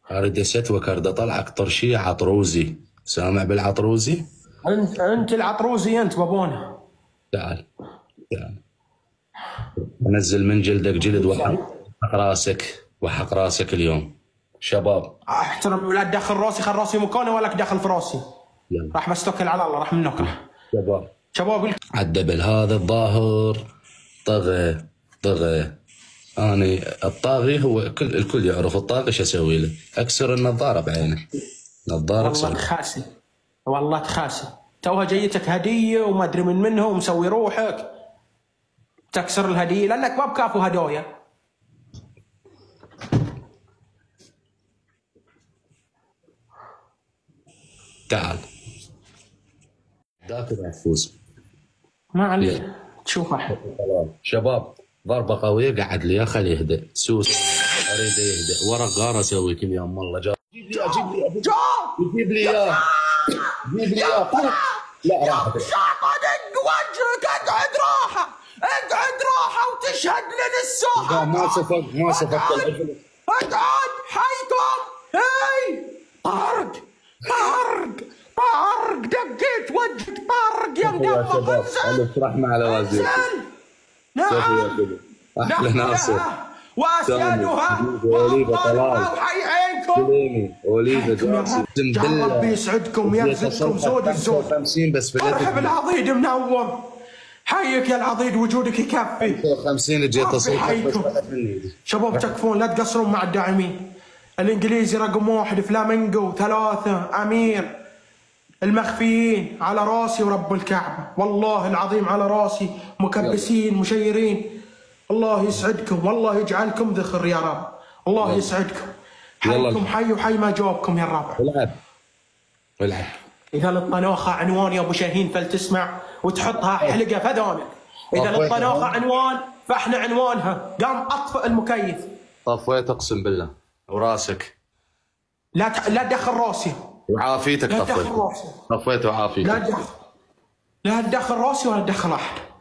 اريد استوك، اريد اطلع اكثر شيء عطروزي. سامع بالعطروزي؟ انت العطروزي انت بابونا. تعال تعال، انزل من جلدك جلد وحق راسك، وحق راسك اليوم شباب. احترم، لا تدخل راسي، خل راسي مكانه ولا دخل في راسي. يلا راح بستوكل على الله، راح منك شباب. شباب. عدبل هذا الظاهر طغى طغى. اني الطاغي هو الكل يعرف الطاغي، شو اسوي له؟ اكسر النظاره بعينه، نظاره والله اكسر. تخاسي، والله تخاسي. توها جايتك هديه وما ادري من منها ومسوي روحك تكسر الهديه لانك ما بكافو هدايا. تعال ذاك يفوز. ما عليه تشوف احد. شباب ضربه قويه، قعد لي خليه يهدى. سوس اريد يهدى. ورق غار اسوي كل يوم والله. جيب لي جيب لي اياه، جيب لي اياه. لا راحتك شاطة دق وجهك، اقعد راحه، اقعد راحه وتشهد لنا الساحه. ما صفق العجل. اقعد حيكم. هي طارق طارق طارق، دقيت وجهك طارق يا مدمر. انزل فرحنا على وزيرك. نعم احلى ناصر واسيادها وابطالها وحي عينكم. وليده جعل ربي يسعدكم ويرزقكم زود الزود. 50 بس في مرحبا العضيد منور، حيك يا العضيد، وجودك يكفي. 50 جيت اصيح. شباب تكفون، لا تقصرون مع الداعمين. الانجليزي رقم 1 فلامينجو 3 امير، المخفيين على راسي ورب الكعبه والله العظيم على راسي، مكبسين مشيرين. الله يسعدكم والله يجعلكم ذخر يا رب. الله يسعدكم. حيكم حي وحي ما جاوبكم يا الربع. العب اذا للطناخه عنوان يا ابو شاهين فلتسمع وتحطها حلقه فذانك. اذا للطناخه عنوان فاحنا عنوانها. قام اطفئ المكيف. طفيت اقسم بالله وراسك. لا تدخل راسي وعافيتك. لا تدخل راسي. طفيت وعافيتك. لا تدخل راسي ولا تدخل احد.